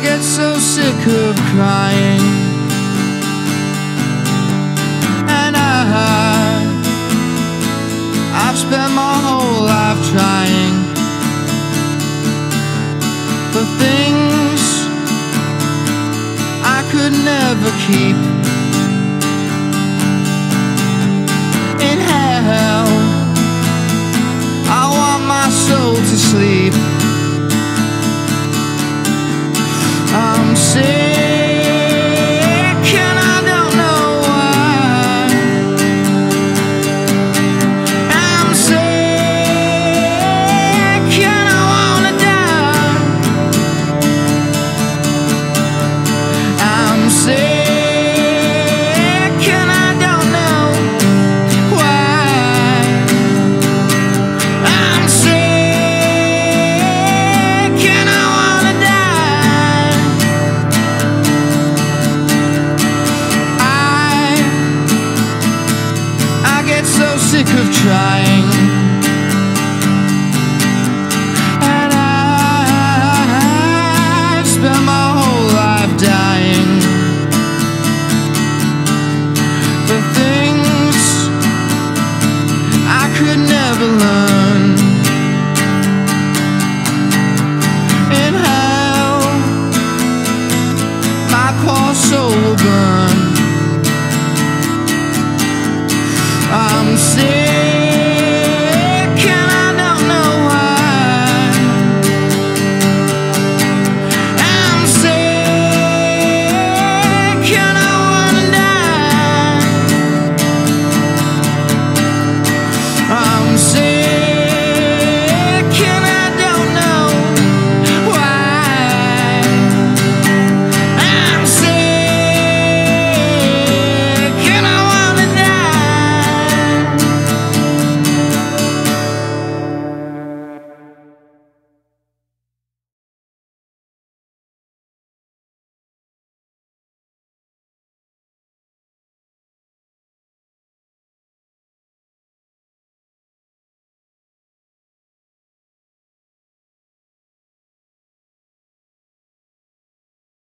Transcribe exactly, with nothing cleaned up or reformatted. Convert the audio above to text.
get so sick of crying, and I, I've spent my whole life trying for things I could never keep. In hell, I want my soul to sleep.